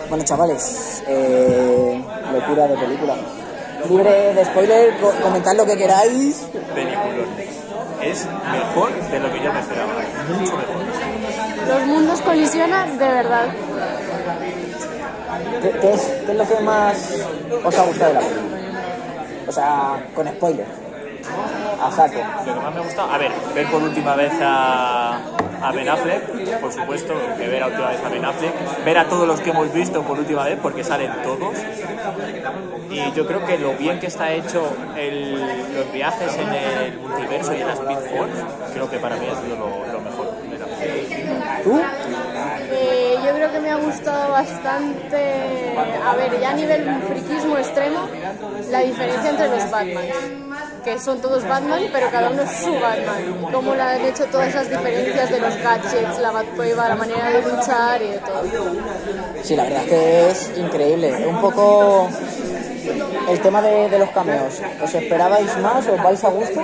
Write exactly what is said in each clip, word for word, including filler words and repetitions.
Bueno, chavales, eh, locura de película. Libre de spoiler, co comentad lo que queráis. Peliculón. Es mejor de lo que yo me esperaba. Mucho mejor. Los mundos colisionan de verdad. ¿Qué, qué, es, ¿Qué es lo que más os ha gustado de la película? O sea, con spoiler. A saco. Lo que más me ha gustado, a ver, ver por última vez a, a Ben Affleck, por supuesto, que ver a última vez a Ben Affleck, ver a todos los que hemos visto por última vez, porque salen todos. Y yo creo que lo bien que está hecho el, los viajes en el multiverso y en la Speed Force, creo que para mí ha sido lo, lo mejor de la película. ¿Tú? Eh, yo creo que me ha gustado bastante, a ver, ya a nivel friquismo extremo, la diferencia entre los Batman, que son todos Batman, pero cada uno es su Batman. Cómo le han hecho todas esas diferencias de los gadgets, la Batcueva, la manera de luchar y de todo. Sí, la verdad es que es increíble. Un poco el tema de, de los cameos. ¿Os esperabais más? ¿Os vais a gusto?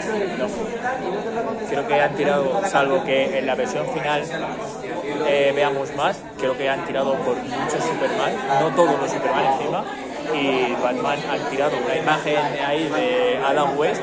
No. Creo que han tirado, salvo que en la versión final eh, veamos más, creo que han tirado por muchos Superman, no todos los Superman encima. Y Batman han tirado una imagen ahí de Adam West.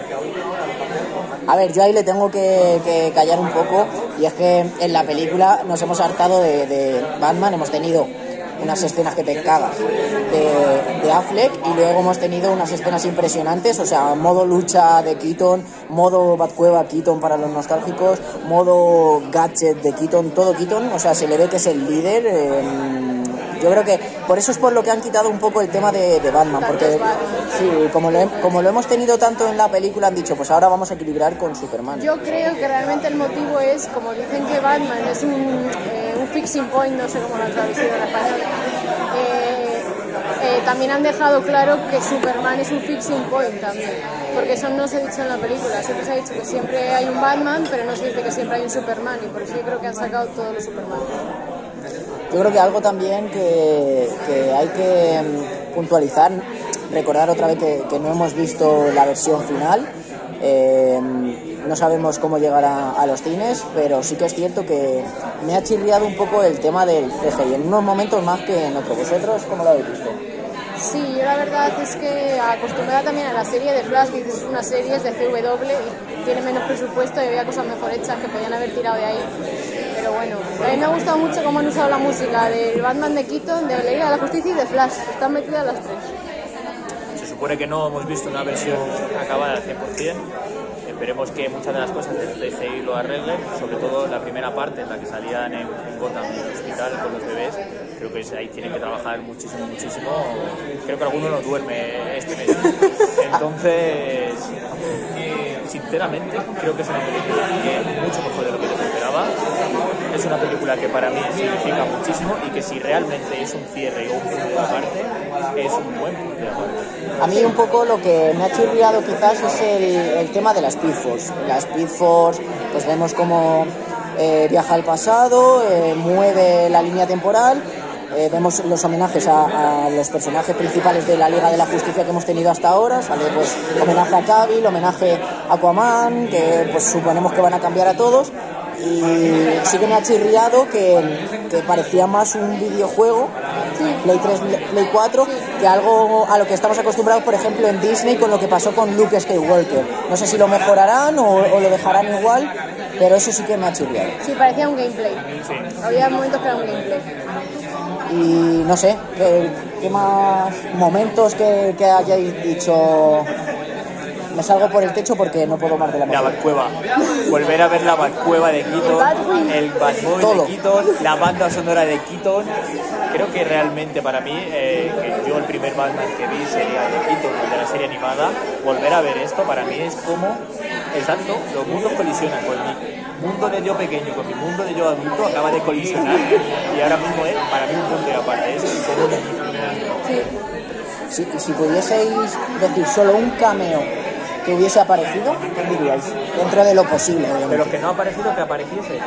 A ver, yo ahí le tengo que, que callar un poco, y es que en la película nos hemos hartado de, de Batman, hemos tenido unas escenas que te cagas de, de Affleck, y luego hemos tenido unas escenas impresionantes, o sea, modo lucha de Keaton, modo Batcueva Keaton para los nostálgicos, modo gadget de Keaton, todo Keaton, o sea, se le ve que es el líder. eh, Yo creo que por eso es por lo que han quitado un poco el tema de, de Batman, porque sí, como lo, como lo hemos tenido tanto en la película, han dicho, pues ahora vamos a equilibrar con Superman. Yo creo que realmente el motivo es, como dicen que Batman es un, eh, un fixing point, no sé cómo lo han traducido en español, eh, eh, también han dejado claro que Superman es un fixing point también, porque eso no se ha dicho en la película, siempre se ha dicho que siempre hay un Batman, pero no se dice que siempre hay un Superman, y por eso yo creo que han sacado todos los Superman. Yo creo que algo también que, que hay que puntualizar, recordar otra vez que, que no hemos visto la versión final, eh, no sabemos cómo llegará a los cines, pero sí que es cierto que me ha chirriado un poco el tema del C G I, en unos momentos más que en otros. ¿Vosotros cómo lo habéis visto? Sí, yo la verdad es que acostumbrada también a la serie de Flash, que es una serie de C W y tiene menos presupuesto y había cosas mejor hechas que podían haber tirado de ahí. Pero bueno, a mí me ha gustado mucho cómo han usado la música del Batman de Keaton, de la Liga de la Justicia y de Flash. Están metidas las tres. Se supone que no hemos visto una versión acabada al cien por cien. Esperemos que muchas de las cosas del C G I lo arreglen, sobre todo la primera parte en la que salían en, en Gotham, en el hospital con los bebés. Creo que ahí tienen que trabajar muchísimo, muchísimo. Creo que alguno no duerme este mes. Entonces, eh, sinceramente, creo que es una película que es mucho mejor de lo que yo esperaba. Es una película que para mí significa muchísimo y que si realmente es un cierre o un punto de aparte, es un buen punto de aparte. A mí un poco lo que me ha chirriado quizás es el, el tema de la Speed Force. La Speed Force, pues vemos cómo eh, viaja al pasado, eh, mueve la línea temporal. Eh, vemos los homenajes a, a los personajes principales de la Liga de la Justicia que hemos tenido hasta ahora. Sale pues homenaje a Cavill, homenaje a Aquaman, que pues suponemos que van a cambiar a todos. Y sí que me ha chirriado que, que parecía más un videojuego, Play tres, Play cuatro, que algo a lo que estamos acostumbrados, por ejemplo, en Disney, con lo que pasó con Luke Skywalker. No sé si lo mejorarán o, o lo dejarán igual, pero eso sí que me ha chirriado. Sí, parecía un gameplay. Había momentos que era un gameplay. Y no sé, ¿qué, qué más momentos que, que hayáis dicho? Me salgo por el techo porque no puedo más de la La Batcueva. Volver a ver la Batcueva de Keaton, el Batmóvil de Keaton, la banda sonora de Keaton. Creo que realmente para mí, eh, que yo el primer Batman que vi sería el de Keaton, el de la serie animada. Volver a ver esto para mí es como, exacto, los mundos colisionan con mi mundo de yo pequeño, con mi mundo de yo adulto acaba de colisionar y ahora mismo es para mí un punto de aparte. Es como si, si pudieseis decir solo un cameo que hubiese aparecido, ¿qué diríais? Dentro de lo posible, obviamente. De los que no ha aparecido, que apareciese.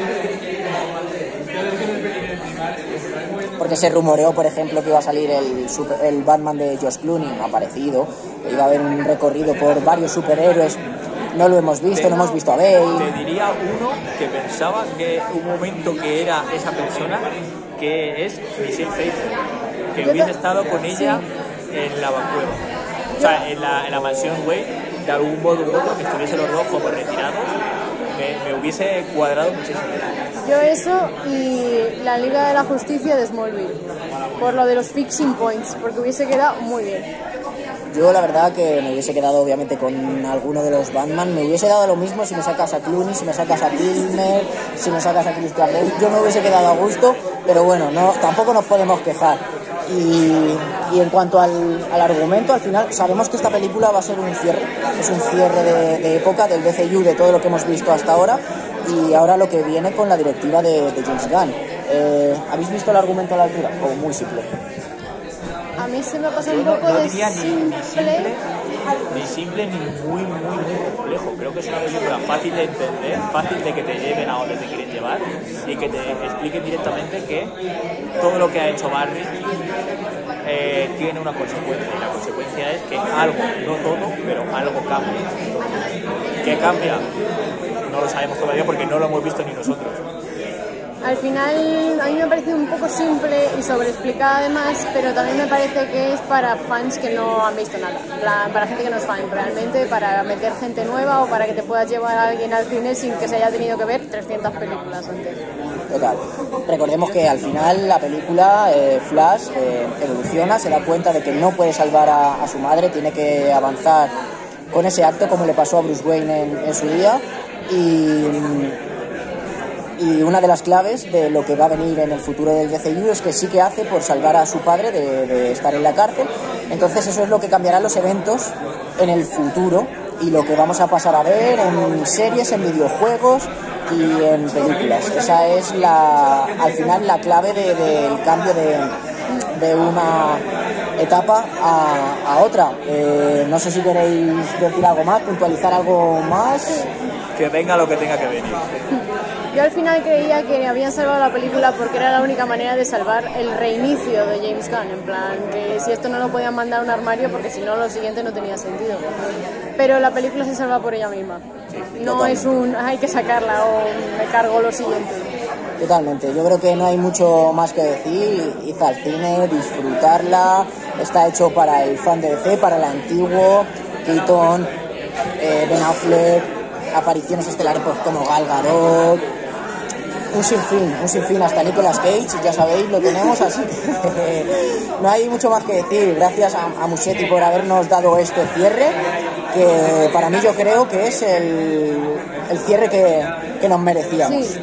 Porque se rumoreó, por ejemplo, que iba a salir el, super, el Batman de Josh Clooney, no ha aparecido. Iba a haber un recorrido por varios superhéroes. No lo hemos visto, te, no hemos visto a Bale. Te diría uno que pensaba que un momento que era esa persona, que es Michelle Pfeiffer. que Yo hubiese te- estado con ella sí. en la cueva. O sea, en la, en la mansión Wayne, de algún modo u otro, que estuviesen los dos como retirados, me, me hubiese cuadrado muchísimo. Yo eso y la Liga de la Justicia de Smallville, por lo de los fixing points, porque hubiese quedado muy bien. Yo la verdad que me hubiese quedado obviamente con alguno de los Batman, me hubiese dado lo mismo si me sacas a Clooney, si me sacas a Kilmer, si me sacas a Christian Bale, yo me hubiese quedado a gusto, pero bueno, no, tampoco nos podemos quejar. Y, y en cuanto al, al argumento, al final sabemos que esta película va a ser un cierre, es un cierre de, de época del D C U, de todo lo que hemos visto hasta ahora, y ahora lo que viene con la directiva de, de James Gunn. Eh, ¿Habéis visto el argumento a la altura? Como muy simple. A mí se me pasa Yo un no, poco no de diría ni, ni simple. simple, ni simple ni muy, muy, muy complejo. Creo que es una película fácil de entender, fácil de que te lleven a donde te quieren llevar y que te expliquen directamente que todo lo que ha hecho Barry eh, tiene una consecuencia. Y la consecuencia es que algo, no todo, pero algo cambia. ¿Qué cambia? No lo sabemos todavía porque no lo hemos visto ni nosotros. Al final a mí me ha parecido un poco simple y sobreexplicada además, pero también me parece que es para fans que no han visto nada, en plan, para gente que no es fan, realmente para meter gente nueva o para que te puedas llevar a alguien al cine sin que se haya tenido que ver trescientas películas antes. Total. Recordemos que al final la película eh, Flash eh, evoluciona, se da cuenta de que no puede salvar a, a su madre, tiene que avanzar con ese acto como le pasó a Bruce Wayne en, en su día y... Y una de las claves de lo que va a venir en el futuro del D C U es que sí que hace por salvar a su padre de, de estar en la cárcel. Entonces eso es lo que cambiará los eventos en el futuro y lo que vamos a pasar a ver en series, en videojuegos y en películas. Esa es la, al final la clave del de, de cambio de, de una etapa a, a otra. Eh, no sé si queréis decir algo más, puntualizar algo más. Que venga lo que tenga que venir. Yo al final creía que habían salvado la película porque era la única manera de salvar el reinicio de James Gunn, en plan, que si esto no lo podían mandar a un armario porque si no lo siguiente no tenía sentido. Pero la película se salva por ella misma. No es un, hay que sacarla o me cargo lo siguiente. Totalmente, yo creo que no hay mucho más que decir, id al cine, disfrutarla, está hecho para el fan de D C, para el antiguo, Keaton, eh, Ben Affleck, apariciones estelares pues, como Gal Gadot, un sinfín, un sinfín, hasta Nicolas Cage, ya sabéis, lo tenemos, así que no hay mucho más que decir. Gracias a, a Muschietti por habernos dado este cierre, que para mí yo creo que es el, el cierre que, que nos merecíamos. Sí.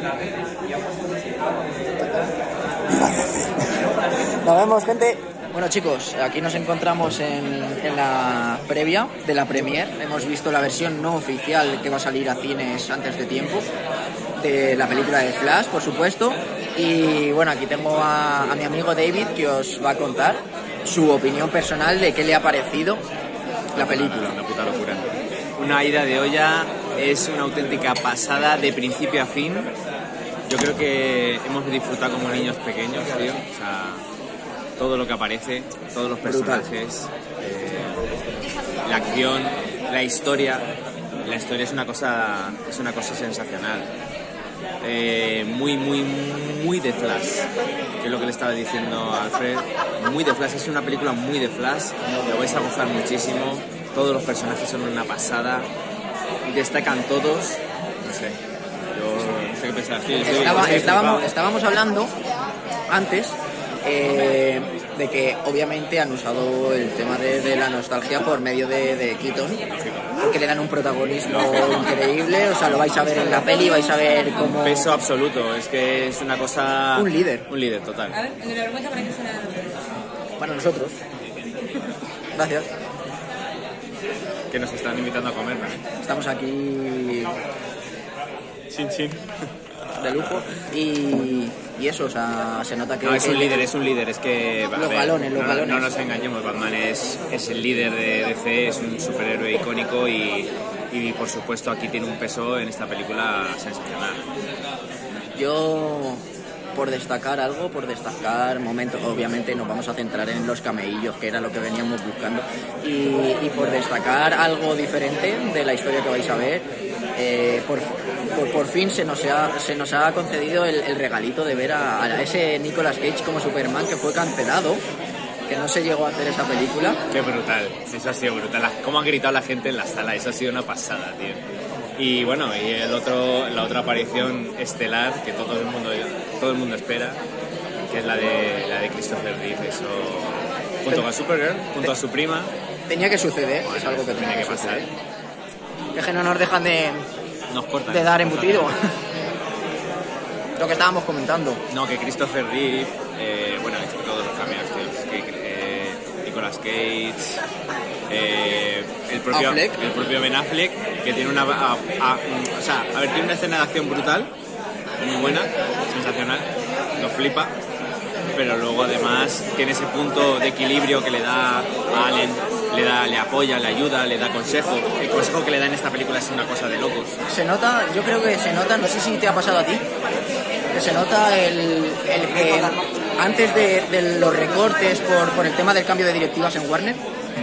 Nos vemos, gente. Bueno chicos, aquí nos encontramos en, en la previa de la premier. Hemos visto la versión no oficial que va a salir a cines antes de tiempo, de la película de Flash, por supuesto. Y bueno, aquí tengo a, a mi amigo David, que os va a contar su opinión personal de qué le ha parecido la película. Una puta locura. Una ida de olla, es una auténtica pasada de principio a fin. Yo creo que hemos disfrutado como niños pequeños, tío. O sea, todo lo que aparece, todos los personajes, eh, la acción, la historia. La historia es una cosa, es una cosa sensacional. Eh, muy, muy, muy de Flash, que es lo que le estaba diciendo a Alfred. Muy de Flash, es una película muy de Flash. Lo vais a gozar muchísimo. Todos los personajes son una pasada. Destacan todos. No sé. Yo no sé qué pensar. Sí, estoy, Estaba- estoy estábamos, flipado. estábamos hablando antes eh, de que obviamente han usado el tema de, de la nostalgia por medio de, de Keaton, que le dan un protagonismo increíble. O sea, lo vais a ver en la peli, vais a ver como Peso absoluto, es que es una cosa... Un líder. Un líder, total. A ver, el de la vergüenza para que suena. para nosotros. Gracias. Que nos están invitando a comer, ¿no? Estamos aquí Chin, chin. de lujo y, y eso, o sea, se nota que... No, es que- un líder, es un líder, es que... a Los ver, galones, los no, galones. No nos engañemos, Batman es, es el líder de D C, es un superhéroe icónico y, y por supuesto aquí tiene un peso en esta película sensacional. Yo, por destacar algo, por destacar momentos, obviamente nos vamos a centrar en los cameillos, que era lo que veníamos buscando, y, y por destacar algo diferente de la historia que vais a ver, eh, por, por, por fin se nos ha, se nos ha concedido el, el regalito de ver a, a ese Nicolas Cage como Superman, que fue cancelado que no se llegó a hacer esa película. Qué brutal, eso ha sido brutal. Cómo ha gritado la gente en la sala, eso ha sido una pasada, tío. Y bueno, y el otro, la otra aparición estelar que todo el mundo, todo el mundo espera, que es la de, la de Christopher Reeve, eso, junto a Supergirl, junto a su prima. Tenía que suceder, Bueno, es algo que tenía que pasar. Es que no nos dejan de, Nos cortan. de dar nos embutido. cortan. Lo que estábamos comentando. No, que Christopher Reeve, eh, bueno, he hecho todos los cameos, tío. Que, eh, Nicolas Cage, eh, el, propio, Affleck. el propio Ben Affleck, que tiene una... A, a- o sea, a ver, tiene una escena de acción brutal, muy buena, sensacional, lo flipa, pero luego además tiene ese punto de equilibrio que le da a Allen, le, da, le apoya, le ayuda, le da consejo. El consejo que le da en esta película es una cosa de locos. Se nota, yo creo que se nota, no sé si te ha pasado a ti, que se nota el, el que antes de, de los recortes por, por el tema del cambio de directivas en Warner,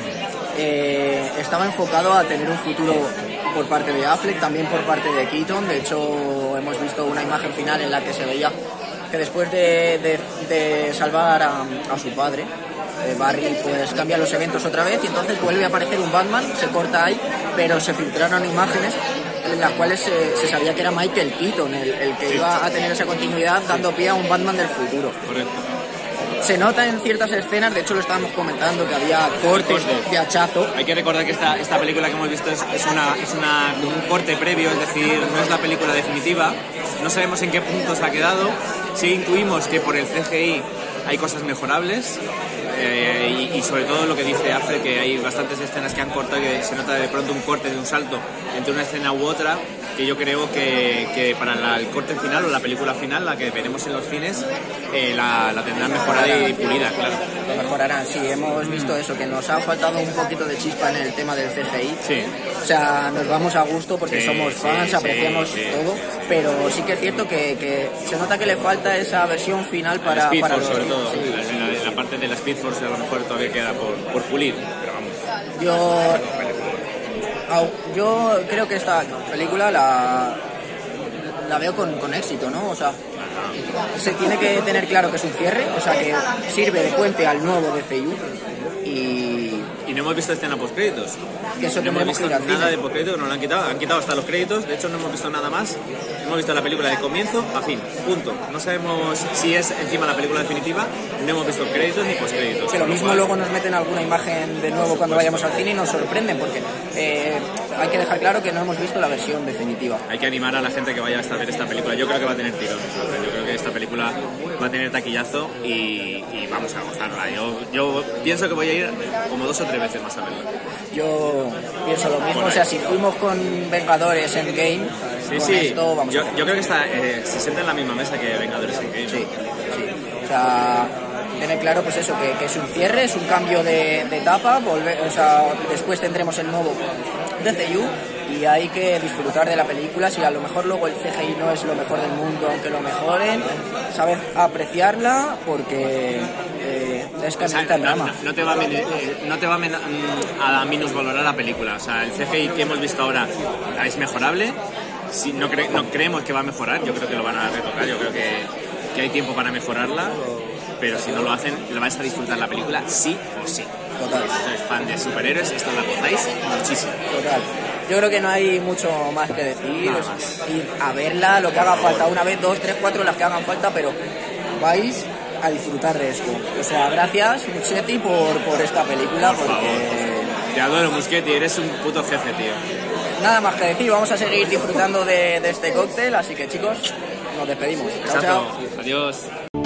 eh, estaba enfocado a tener un futuro por parte de Affleck, también por parte de Keaton. De hecho, hemos visto una imagen final en la que se veía que después de, de, de salvar a, a su padre, eh, Barry pues cambia los eventos otra vez y entonces vuelve a aparecer un Batman, se corta ahí, pero se filtraron imágenes en las cuales se, se sabía que era Michael Keaton el, el que iba a tener esa continuidad, dando pie a un Batman del futuro. Correcto. Se nota en ciertas escenas, de hecho lo estábamos comentando, que había cortes Cortes. de hachazo. Hay que recordar que esta, esta película que hemos visto es, es, una, es una, un corte previo, es decir, no es la película definitiva. No sabemos en qué punto se ha quedado. Sí intuimos que por el C G I hay cosas mejorables. Eh, y, y sobre todo lo que dice Affleck, que hay bastantes escenas que han cortado y que se nota de pronto un corte de un salto entre una escena u otra, que yo creo que, que para la- el corte final o la película final, la que veremos en los cines, eh, la, la tendrán mejorada y pulida, claro. Lo mejorarán, sí, hemos visto eso, que nos ha faltado un poquito de chispa en el tema del C G I. Sí. O sea, nos vamos a gusto porque Sí, somos sí, fans, sí, apreciamos sí. todo, pero sí que es cierto que, que se nota que le falta esa versión final para, Speed para Force, los sobre todo. sí. La, la- la parte de la Speed Force a lo mejor todavía queda por, por pulir, pero vamos. Yo, au- yo creo que esta película la, la veo con, con éxito, ¿no? O sea, se tiene que tener claro que es un cierre, o sea, que sirve de puente al nuevo D C U y Y no hemos visto escena post créditos. que eso No hemos tendremos visto que ir al nada de cine. post créditos, no lo han quitado, han quitado hasta los créditos, de hecho no hemos visto nada más. Hemos visto la película de comienzo a fin, punto. No sabemos si es encima la película definitiva, no hemos visto créditos ni post créditos. Que lo mismo luego nos meten alguna imagen de nuevo cuando vayamos al cine y nos sorprenden, porque eh, hay que dejar claro que no hemos visto la versión definitiva. Hay que animar a la gente que vaya a ver esta película. Yo creo que va a tener tirón. O sea, yo creo que esta película va a tener taquillazo y, y vamos a gozarla. Yo, yo pienso que voy a ir como dos o tres veces más a verla. Yo pienso lo mismo, Por o ahí. sea, si fuimos con Vengadores Endgame, Sí, con sí. esto vamos Yo, a hacer. yo creo que está, eh, se sienta en la misma mesa que Vengadores Endgame. Sí, sí. O sea, tener claro pues eso, que, que es un cierre, es un cambio de, de etapa, volver, o sea, después tendremos el nuevo D C U y hay que disfrutar de la película. Si a lo mejor luego el C G I no es lo mejor del mundo, aunque lo mejoren, saber apreciarla porque eh, es O que sea, necesita no, drama. no- no te va, a, men- eh, no te va a, men- mm, a minusvalorar la película. O sea, el C G I que hemos visto ahora es mejorable. Si no, cre- no creemos que va a mejorar, yo creo que lo van a retocar. Yo creo que, que hay tiempo para mejorarla. Pero si no lo hacen, la vais a disfrutar la película sí o sí. Total. Si sois fan de superhéroes, esto la gozáis muchísimo. Total. Yo creo que no hay mucho más que decir. Nada Es más. ir a verla, lo que haga falta, una vez, dos, tres, cuatro, las que hagan falta, pero vais a disfrutar de esto. O sea, gracias, Muschietti, por, por esta película, Por porque favor. Te adoro, Muschietti, eres un puto jefe, tío. nada más que decir, vamos a seguir disfrutando de, de este cóctel, así que chicos, nos despedimos. Chao, chao. Exacto. Adiós.